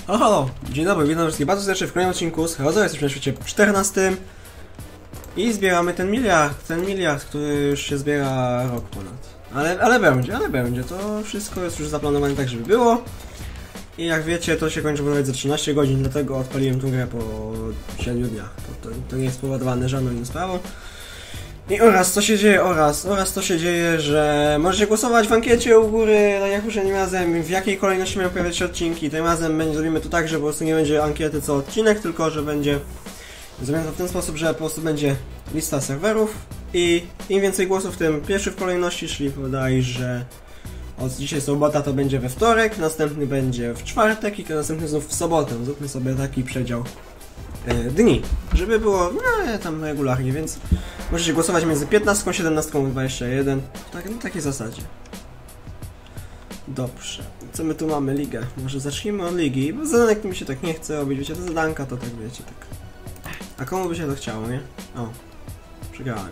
Halo, halo! Dzień dobry, witam wszystkich bardzo serdecznie w kolejnym odcinku z Herozo. Jesteśmy na świecie 14 i zbieramy ten miliard, który już się zbiera rok ponad. Ale będzie, to wszystko jest już zaplanowane tak, żeby było. I jak wiecie, to się kończy nawet za 13 godzin, dlatego odpaliłem tę grę po 7 dniach. To nie jest spowodowane żadną inną sprawą. I oraz co się dzieje, oraz to się dzieje, że możecie głosować w ankiecie u góry, tak jak poprzednim razem, w jakiej kolejności mają pojawiać się odcinki. Tym razem zrobimy to tak, że po prostu nie będzie ankiety co odcinek, tylko że będzie zrobione to w ten sposób, że po prostu będzie lista serwerów i im więcej głosów, tym pierwszy w kolejności, czyli bodajże od dzisiaj sobota to będzie we wtorek, następny będzie w czwartek i następny znów w sobotę. Zróbmy sobie taki przedział dni, żeby było tam regularnie, więc możecie głosować między 15, 17 i 21 w takiej zasadzie. Dobrze, co my tu mamy? Ligę. Może zacznijmy od ligi, bo zadanek mi się tak nie chce robić, wiecie, to zadanka to tak wiecie, tak. A komu by się to chciało, nie? O, przegrałem.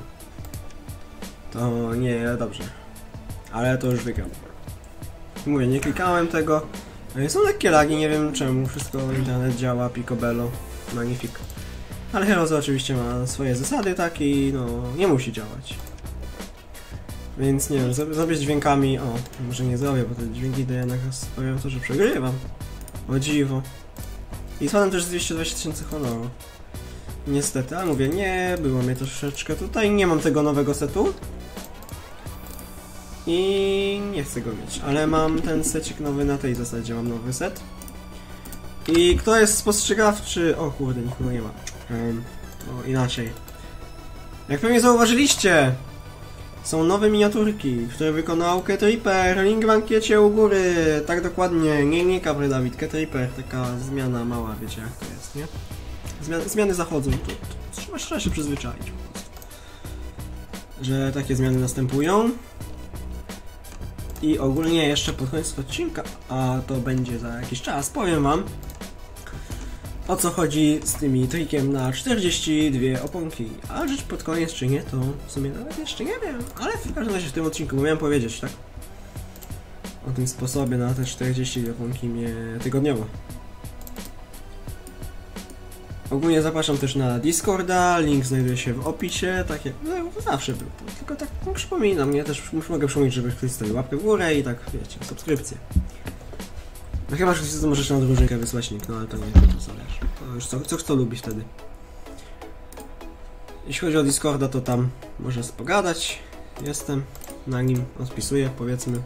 To nie, dobrze. Ale to już wygram. Mówię, nie klikałem tego. Są lekkie lagi, nie wiem czemu, wszystko internet działa, picobello. Magnifique. Ale Herozo oczywiście ma swoje zasady takie i no nie musi działać. Więc nie wiem, zrobię z dźwiękami. O, może nie zrobię, bo te dźwięki daje na sprawiają to, że przegrywam. O dziwo. I spadłem też z 220 000 honoru. Niestety, ale mówię, nie było mnie troszeczkę tutaj. Nie mam tego nowego setu. I nie chcę go mieć, ale mam ten secik nowy na tej zasadzie, mam nowy set. I kto jest spostrzegawczy... O kurde, nikogo nie ma. O, inaczej. Jak pewnie zauważyliście, są nowe miniaturki, które wykonał Cat Reaper. Link w ankiecie u góry. Tak dokładnie. Nie Capry Dawid, Cat Reaper. Taka zmiana mała, wiecie jak to jest, nie? Zmiany zachodzą. Trzeba się przyzwyczaić. Że takie zmiany następują. I ogólnie jeszcze pod koniec odcinka, a to będzie za jakiś czas, powiem wam o co chodzi z tymi trikiem na 42 oponki. A rzecz pod koniec czy nie, to w sumie nawet jeszcze nie wiem, ale w każdym razie w tym odcinku miałem powiedzieć, tak? O tym sposobie na te 42 oponki tygodniowo. Ogólnie zapraszam też na Discorda, link znajduje się w opisie, tak jak zawsze był, tylko tak przypominam, ja też mogę przypomnieć, żeby ktoś stawił łapkę w górę i tak, wiecie, subskrypcję. No chyba, że ktoś to możesz na drużynkę wysłać nick, no ale to nie, to zależy. To już kto lubi wtedy. Jeśli chodzi o Discorda, to tam można pogadać, jestem na nim, odpisuję, powiedzmy.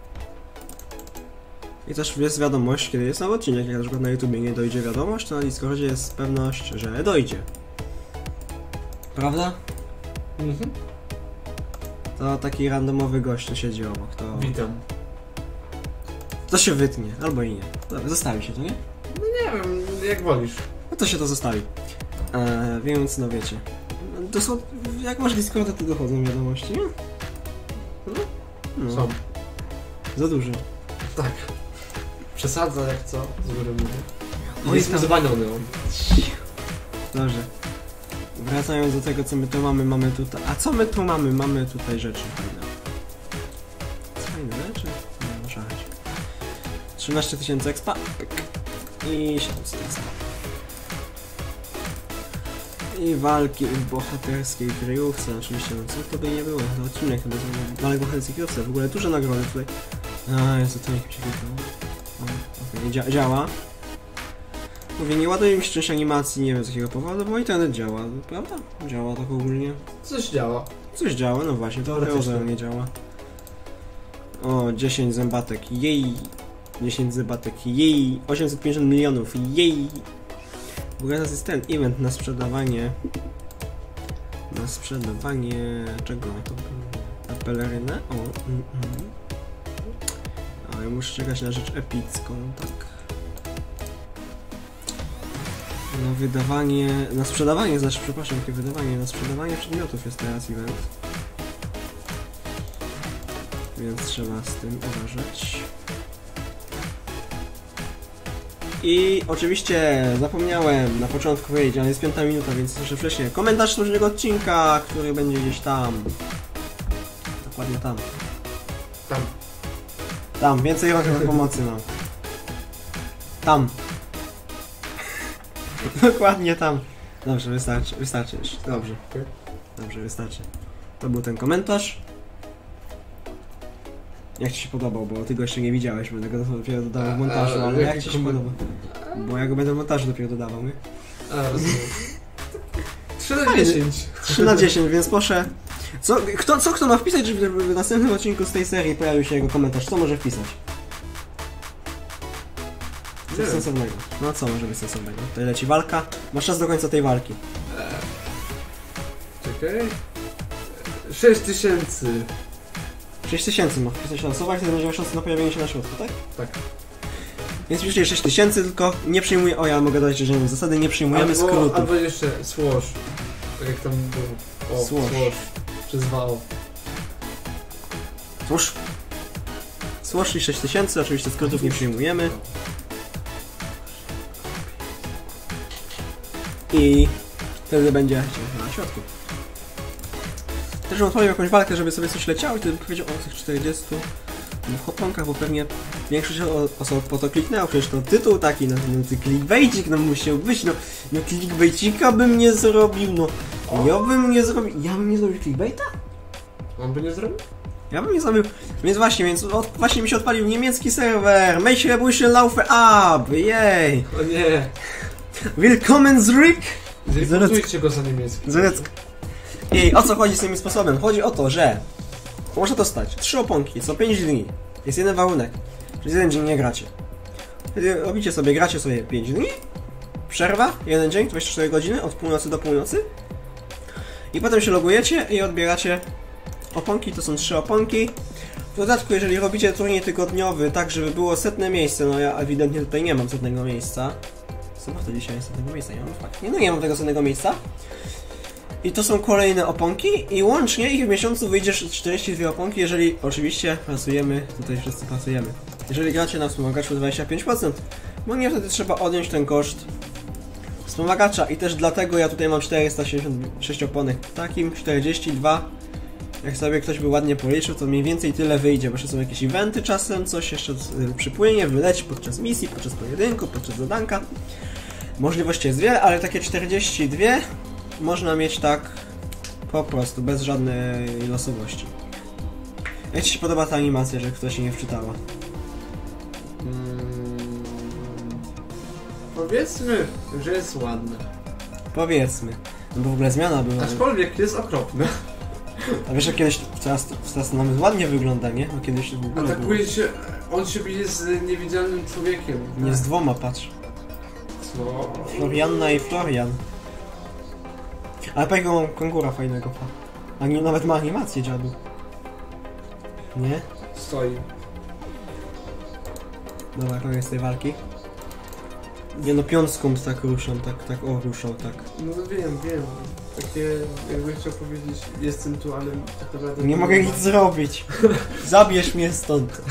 I też jest wiadomość, kiedy jest nowy odcinek, jak na przykład na YouTubie nie dojdzie wiadomość, to na Discordzie jest pewność, że dojdzie. Prawda? Mhm. To taki randomowy gość, to siedzi obok, to... Witam. To się wytnie, albo i nie. Dobra, zostawi się to, nie? No nie wiem, jak wolisz. No to się to zostawi. Więc no wiecie. Jak masz Discorda, to dochodzą wiadomości, nie? No. Są. Za dużo. Tak. Przesadza jak co, z góry mówię. No Jestem zwaniony. Dobrze. Wracając do tego, co my tu mamy, mamy tutaj... A co my tu mamy? Mamy tutaj rzeczy fajne. Fajne rzeczy? Nie, muszę jechać. 13 000 expa. I 700 expa. I walki w bohaterskiej kryjówce. Oczywiście, no co to by nie było? To odcinek chyba z walki w bohaterskiej kryjówce. W ogóle duże nagrody tutaj. A, jest to niech mi się wydało. Okej, działa. Mówię, nie ładuje mi się część animacji, nie wiem z jakiego powodu, bo internet działa, prawda? Działa tak ogólnie. Coś działa. Coś działa, no właśnie, to Herozo nie działa. O, 10 zębatek, jej! 10 zębatek, jej! 850 milionów, jej! W ogóle teraz jest ten event na sprzedawanie... Na sprzedawanie... czego? To... Na pelerynę? O, ja muszę czekać na rzecz epicką, tak? Na wydawanie... Na sprzedawanie, znaczy, przepraszam, jakie wydawanie? Na sprzedawanie przedmiotów jest teraz event. Więc trzeba z tym uważać. I oczywiście zapomniałem na początku powiedzieć, ale jest 5 minuta, więc jeszcze wcześniej. Komentarz różnego odcinka, który będzie gdzieś tam. Dokładnie tam. Tam. Tam, więcej rąk do pomocy mam. Tam. Dokładnie tam. Dobrze, wystarczy już. Dobrze. Okej. Dobrze, wystarczy. To był ten komentarz. Jak ci się podobał, bo ty go jeszcze nie widziałeś, będę go dopiero dodawał w montażu, ale jak ci się podobał? Bo ja go będę w montażu dopiero dodawał, nie? A, rozumiem. 3 na 10. 3 na 10, więc proszę. Kto ma wpisać, żeby w następnym odcinku z tej serii pojawił się jego komentarz? Co może wpisać? Coś sensownego. No co może być sensownego? Tutaj leci walka. Masz czas do końca tej walki. Czekaj. 6000. 6000 ma wpisać losować, to będzie miał szansę na pojawienie się na środku, tak? Tak. Więc piszcie 6000, tylko nie przyjmuję. O, ja mogę dodać, że zasady nie przyjmujemy skrótów. Albo jeszcze swash. Tak jak tam było. O, Swash. Przez VO. Swash i 6000, oczywiście skrótów nie przyjmujemy. I wtedy będzie na środku. Też bym odpalił jakąś walkę, żeby sobie coś leciało i wtedy bym powiedział o tych 40 hoponkach, bo pewnie większość osób po to kliknęło, przecież to tytuł taki, no clickbaitik no musiał być, no clickbaitika bym nie zrobił, no ja bym nie zrobił clickbaita? On by nie zrobił? Ja bym nie zrobił, więc właśnie mi się odpalił niemiecki serwer, Meicherebusche Laufe ab, jej! O nie! Willkommen zurück! Zreportujcie go za niemiecki. I o co chodzi z tym sposobem? Chodzi o to, że może to stać 3 oponki, co 5 dni. Jest jeden warunek. Przez jeden dzień nie gracie. Wtedy gracie sobie 5 dni. Przerwa, jeden dzień, 24 godziny, od północy do północy. I potem się logujecie i odbieracie oponki, to są 3 oponki. W dodatku, jeżeli robicie turniej tygodniowy, tak żeby było 100 miejsce, no ja ewidentnie tutaj nie mam 100 miejsca. Sobota dzisiaj jest 100 miejsca, nie mam fakt. Nie mam tego 100 miejsca. I to są kolejne oponki i łącznie ich w miesiącu wyjdzie 42 oponki, jeżeli oczywiście pracujemy, tutaj wszyscy pracujemy. Jeżeli gracie na wspomagaczu 25%, bo nie wtedy trzeba odjąć ten koszt wspomagacza i też dlatego ja tutaj mam 476 oponek. Takim 42, jak sobie ktoś by ładnie policzył, to mniej więcej tyle wyjdzie, bo jeszcze są jakieś eventy czasem, coś jeszcze przypłynie, wyleci podczas misji, podczas pojedynku, podczas zadanka. Możliwości jest wiele, ale takie 42 można mieć tak po prostu, bez żadnej losowości. Jak ci się podoba ta animacja, że ktoś się nie wczytała? Powiedzmy, że jest ładna. Powiedzmy. No bo w ogóle zmiana była. Aczkolwiek jest okropna. A wiesz, że kiedyś teraz nawet ładnie wygląda, nie? Bo kiedyś w ogóle Atakuje się, on się bije z niewidzialnym człowiekiem. Nie z dwoma, patrz. Co? Florianna i Florian. Ale po jakiego mam kangura fajnego, pa. Nawet ma animację, dziadu. Nie? Stoi. Dobra, koniec tej walki. Nie no, piątką tak ruszam, ruszał, tak. No wiem. Takie, jakbym chciał powiedzieć, jestem tu, ale tak naprawdę... Nie mogę nic zrobić. Zabierz mnie stąd.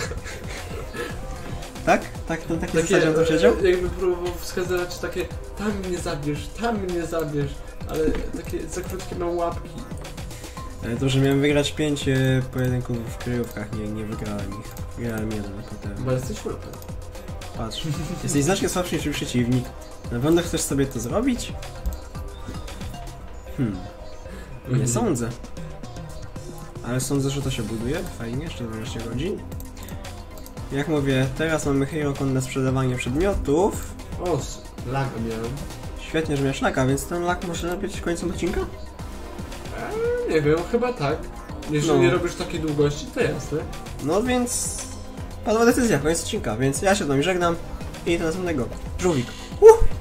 Tak? Tak, ten taki zasadzie to siedział? Jakby próbował wskazywać takie, tam mnie zabierz, ale takie za krótkie mam łapki. Ale to, że miałem wygrać 5 pojedynków w kryjówkach, nie wygrałem ich. Wygrałem jeden, a potem... Bo jesteś łapem. Patrz, jesteś znacznie słabszy niż przeciwnik. Na pewno chcesz sobie to zrobić? Nie sądzę. Ale sądzę, że to się buduje fajnie, jeszcze 12 godzin. Jak mówię, teraz mamy Hero-Con na sprzedawanie przedmiotów. O, laga miałem. Świetnie, że miałeś laga, więc ten lag może być końcem odcinka? Nie wiem, chyba tak. Jeżeli nie robisz takiej długości, to jasne. No więc... padła decyzja, koniec odcinka, więc ja się z wami żegnam i do następnego. Żółwik.